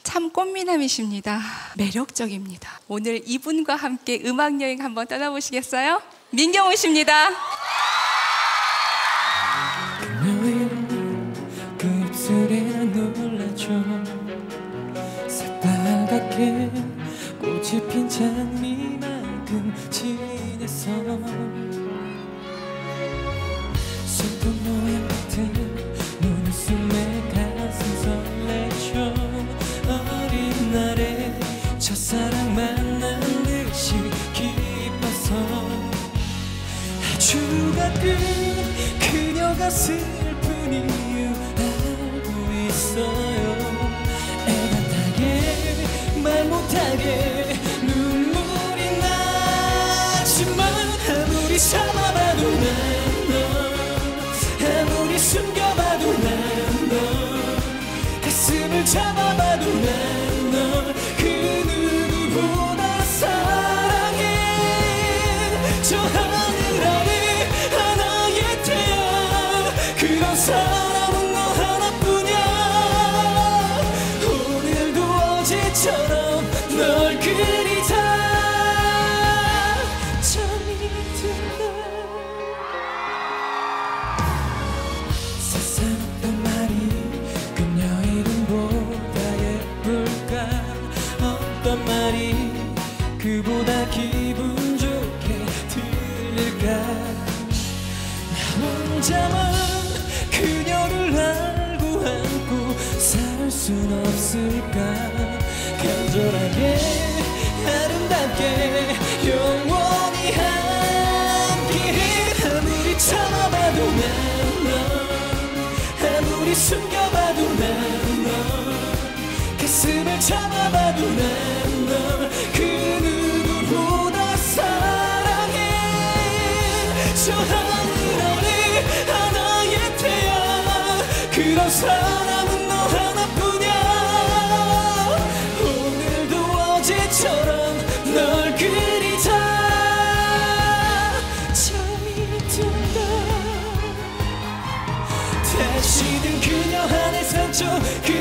참 꽃미남이십니다. 매력적입니다. 오늘 이분과 함께 음악여행 한번 떠나보시겠어요? 민경훈 씨입니다. 그 입술에 놀라줘 새빨갛게 꽃이 핀 장미만큼 진해서 손톱 모양 같은 눈웃음에 가슴 설레죠. 어린 날에 첫사랑 만난 듯이 기뻐서 아주 가끔 그녀가 슬픈 이유 알고 있어요. 애간하게 말 못하게 눈물이 나지만 아무리 참아봐도 난 너, 아무리 숨겨봐도 난 너, 가슴을 잡아봐도 난 너, 그 누구보다 사랑해. 저 하늘 아래 하나의 태양, 그런 사람은 너 하나뿐이야. 오늘도 어제처럼 널 그리다 잠이 든다. 세상 어떤 말이 그녀 이름보다 예쁠까? 어떤 말이 그보다 기분 좋게 들릴까? 나 혼자만 그녀를 알고 안고 살 순 없을까? 간절하게 아름답게 영원히 함께해. 아무리 참아봐도 난 너, 아무리 숨겨봐도 난 너, 가슴을 잡아봐도 난 너, 그 누구보다 사랑해. 저 하늘 아래 하나의 태양, 그런 사람은 너 하나뿐이야. 오늘도 어제처럼 널 그리다 잠이 든다. 다시는 그녀 안에 상처